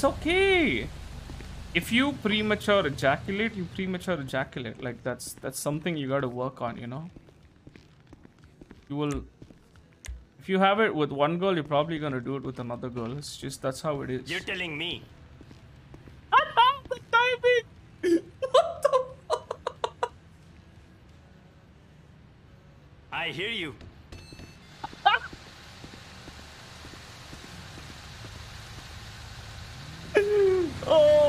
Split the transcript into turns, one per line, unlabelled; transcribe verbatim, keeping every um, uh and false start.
It's okay. If you premature ejaculate, you premature ejaculate. Like that's that's something you gotta work on, you know? You will if you have it with one girl, you're probably gonna do it with another girl. It's just that's how it is.
You're telling me.
The timing! What the fuck?
I hear you.
Oh